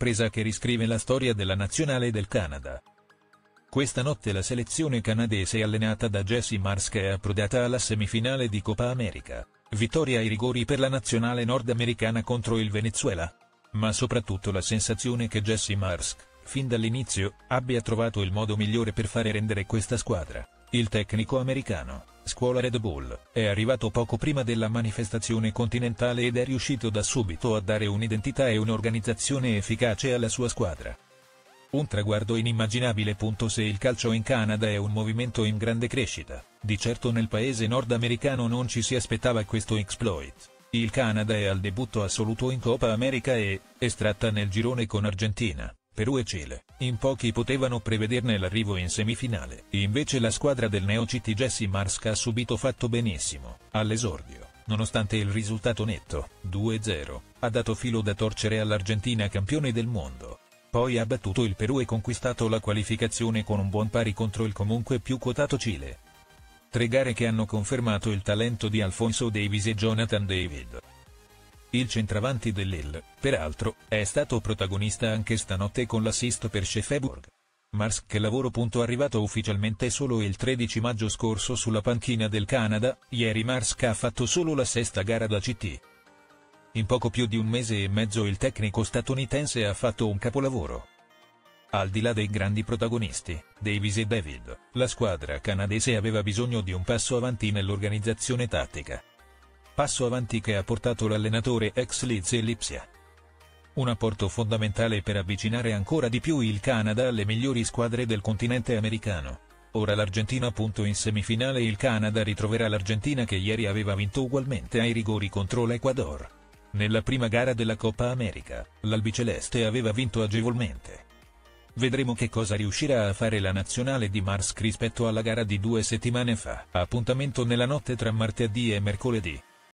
sorpresa che riscrive la storia della nazionale del Canada. Questa notte la selezione canadese allenata da Jesse Marsch è approdata alla semifinale di Coppa America, vittoria ai rigori per la nazionale nordamericana contro il Venezuela. Ma soprattutto la sensazione che Jesse Marsch, fin dall'inizio, abbia trovato il modo migliore per fare rendere questa squadra. Il tecnico americano, scuola Red Bull, è arrivato poco prima della manifestazione continentale ed è riuscito da subito a dare un'identità e un'organizzazione efficace alla sua squadra. Un traguardo inimmaginabile. Se il calcio in Canada è un movimento in grande crescita, di certo nel paese nordamericano non ci si aspettava questo exploit. Il Canada è al debutto assoluto in Coppa America e, estratta nel girone con Argentina, Perù e Cile, in pochi potevano prevederne l'arrivo in semifinale. Invece la squadra del neocity Jesse Marsch ha subito fatto benissimo, all'esordio, nonostante il risultato netto, 2-0, ha dato filo da torcere all'Argentina campione del mondo. Poi ha battuto il Perù e conquistato la qualificazione con un buon pari contro il comunque più quotato Cile. 3 gare che hanno confermato il talento di Alphonso Davies e Jonathan David. Il centravanti dell'Ill, peraltro, è stato protagonista anche stanotte con l'assist per Sheffield. Marsch che lavoro. Arrivato ufficialmente solo il 13 maggio scorso sulla panchina del Canada, ieri Marsch ha fatto solo la 6ª gara da CT. In poco più di un mese e mezzo il tecnico statunitense ha fatto un capolavoro. Al di là dei grandi protagonisti, Davies e David, la squadra canadese aveva bisogno di un passo avanti nell'organizzazione tattica. Passo avanti che ha portato l'allenatore ex Leeds e Lipsia. Un apporto fondamentale per avvicinare ancora di più il Canada alle migliori squadre del continente americano. Ora l'Argentina. In semifinale il Canada ritroverà l'Argentina che ieri aveva vinto ugualmente ai rigori contro l'Ecuador. Nella prima gara della Coppa America, l'albiceleste aveva vinto agevolmente. Vedremo che cosa riuscirà a fare la nazionale di Marsch rispetto alla gara di 2 settimane fa. Appuntamento nella notte tra martedì e mercoledì.